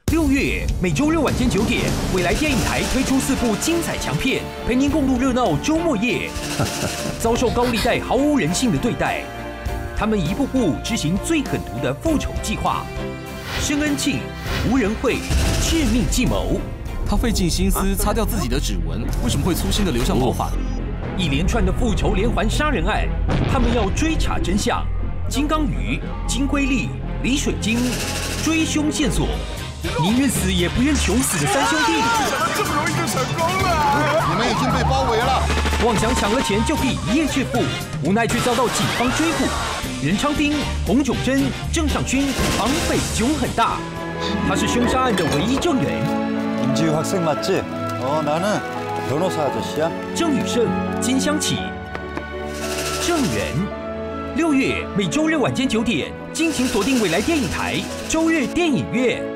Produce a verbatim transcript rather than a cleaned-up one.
六月每周六晚间九点，未来电影台推出四部精彩强片，陪您共度热闹周末夜。遭受高利贷毫无人性的对待，他们一步步执行最狠毒的复仇计划。申恩庆、吴仁惠致命计谋。 他费尽心思擦掉自己的指纹，为什么会粗心的留下毛发？ 一连串的复仇连环杀人案，他们要追查真相。金刚鱼、金龟利、李水晶追凶线索。宁愿死也不愿穷死的三兄弟， 这么容易就成功了？ 你们已经被包围了， 妄想抢了钱就可以一夜致富，无奈却遭到警方追捕。任昌斌、洪炯真、郑尚勋绑匪囧很大，他是凶杀案的唯一证人。 임지우 학생 맞지? 어, 나는 변호사 아저씨야. 郑宇盛、金香起，证人。六月每周六晚间九点，敬请锁定未来电影台周日电影院。